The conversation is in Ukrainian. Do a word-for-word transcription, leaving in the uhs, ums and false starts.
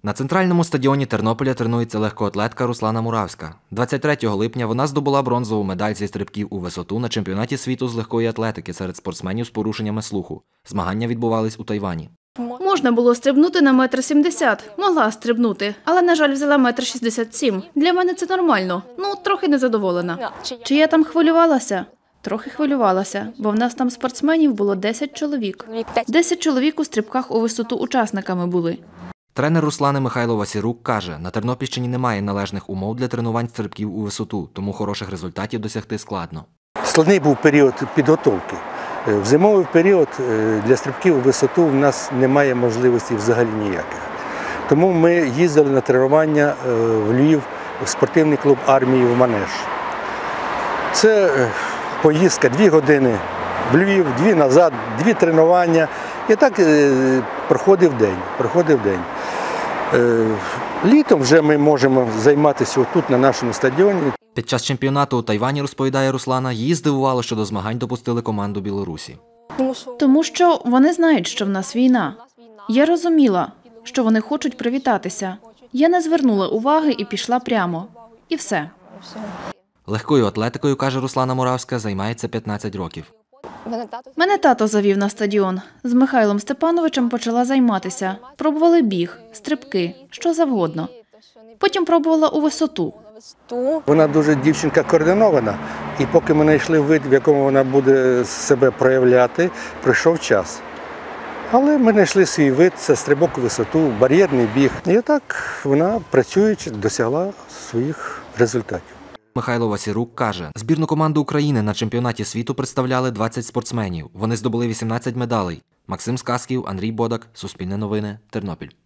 На центральному стадіоні Тернополя тренується легкоатлетка Руслана Муравська. двадцять третього липня вона здобула бронзову медаль зі стрибків у висоту на чемпіонаті світу з легкої атлетики серед спортсменів з порушеннями слуху. Змагання відбувались у Тайвані. Можна було стрибнути на метр сімдесят. Могла стрибнути, але, на жаль, взяла метр шістдесят сім. Для мене це нормально. Ну, трохи незадоволена. Чи я там хвилювалася? Трохи хвилювалася, бо в нас там спортсменів було десять чоловік. десять чоловік у стрибках у висоту учасниками були. Тренер Руслани Михайло Васірук каже, на Тернопільщині немає належних умов для тренувань стрибків у висоту, тому хороших результатів досягти складно. Складний був період підготовки. В зимовий період для стрибків у висоту в нас немає можливості взагалі ніяких. Тому ми їздили на тренування в Львів, в спортивний клуб армії в Манеж. Це поїздка дві години в Львів, дві назад, дві тренування. І так проходив день. Проходив день. Літом вже ми можемо займатися тут, на нашому стадіоні. Під час чемпіонату у Тайвані, розповідає Руслана, її здивувало, що до змагань допустили команду Білорусі. Тому що вони знають, що в нас війна. Я розуміла, що вони хочуть привітатися. Я не звернула уваги і пішла прямо. І все. Легкою атлетикою, каже Руслана Муравська, займається п'ятнадцять років. Мене тато завів на стадіон. З Михайлом Степановичем почала займатися. Пробували біг, стрибки, що завгодно. Потім пробувала у висоту. Вона дуже дівчинка координована. І поки ми знайшли вид, в якому вона буде себе проявляти, прийшов час. Але ми знайшли свій вид, це стрибок у висоту, бар'єрний біг. І так вона, працюючи, досягла своїх результатів. Михайло Васірук каже, збірну команду України на чемпіонаті світу представляли двадцять спортсменів. Вони здобули вісімнадцять медалей. Максим Сказків, Андрій Бодак, Суспільне новини, Тернопіль.